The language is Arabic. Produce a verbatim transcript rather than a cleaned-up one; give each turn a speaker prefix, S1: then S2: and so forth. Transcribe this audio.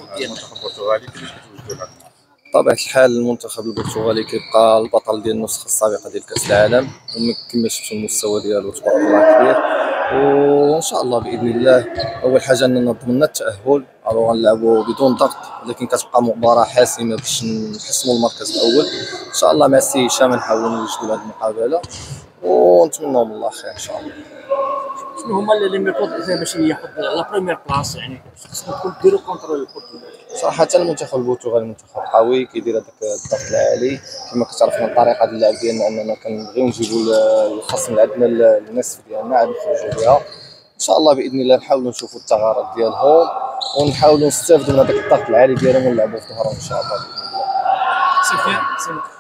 S1: ديالنا.
S2: المنتخب البرتغالي كيفاش كتوجدوا لهذا الماتش؟
S3: بطبيعة الحال المنتخب البرتغالي كيبقى البطل ديال النسخة السابقة ديال كأس العالم، وكما شفتوا المستوى ديالو تبارك الله كبير، وإن شاء الله بإذن الله أول حاجة أننا ضمننا التأهل، أو غنلعبوا بدون ضغط، ولكن كتبقى مباراة حاسمة باش نحسموا المركز الأول، إن شاء الله مع السي هشام نحاولوا نوجدوا هذه المقابلة ونتمنوا من الله خير إن شاء الله.
S1: شنو هما لي ميثود باش ياخذ لا بريمير بلاص، يعني خصكم ديروا كونتر البرتغال؟
S3: صراحة المنتخب البرتغالي منتخب قوي كيدير هذاك الضغط العالي، كما كتعرف من طريقة اللعب ديالنا أننا كنبغيو نجيبوا الخصم اللي عندنا النصف ديالنا عاد نخرجوا بها، إن شاء الله بإذن الله نحاولوا نشوفوا الثغرات ديالهم ونحاولوا نستافدوا من هذاك الضغط العالي ديالهم ونلعبوا في ظهرهم إن شاء الله بإذن الله.
S1: سفيان